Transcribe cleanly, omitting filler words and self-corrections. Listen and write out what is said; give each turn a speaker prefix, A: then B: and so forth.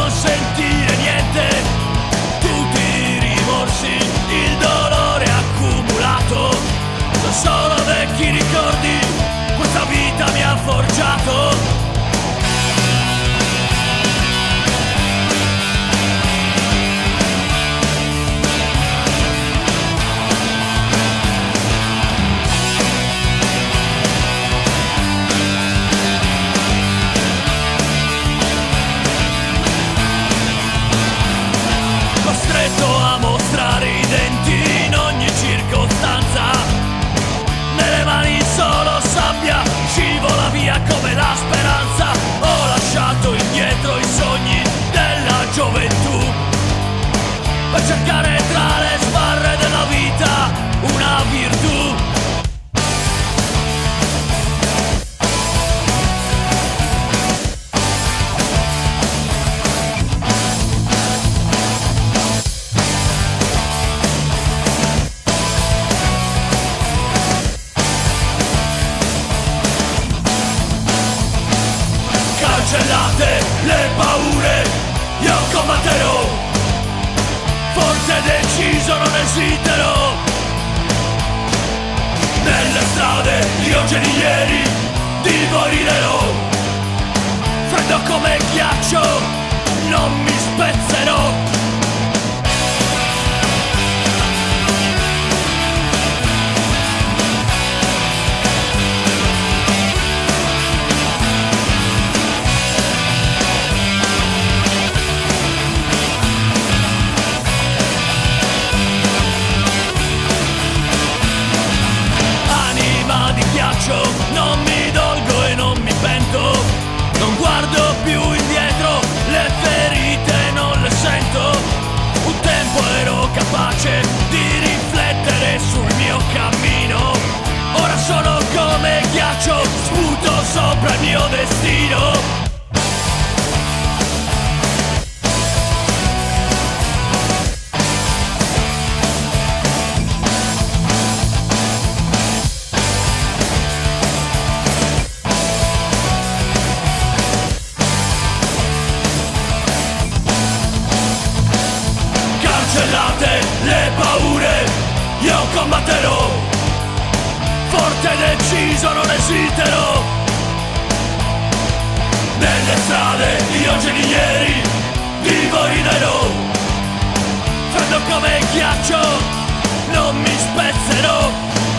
A: non sentire niente, tutti i rimorsi, il dolore accumulato, sono solo vecchi ricordi, questa vita mi ha forgiato. Costretto a mostrare i denti in ogni circostanza, nelle mani solo sabbia, scivola via come la speranza. Ho lasciato indietro i sogni della gioventù per cercare tra le sbarre della vita una virtù. Cancellate le paure, io combatterò, forte e deciso non esiterò. Nelle strade io genieri di voi riderò, freddo come ghiaccio non mi spezzerò. Non mi dolgo e non mi pento, non guardo più indietro, le ferite non le sento. Un tempo ero capace di riflettere sul mio cammino, ora sono come ghiaccio, sputo sopra il mio destino. Cancellate le paure, io combatterò, forte e deciso non esiterò. Nelle strade io genieri di voi riderò, freddo come ghiaccio non mi spezzerò.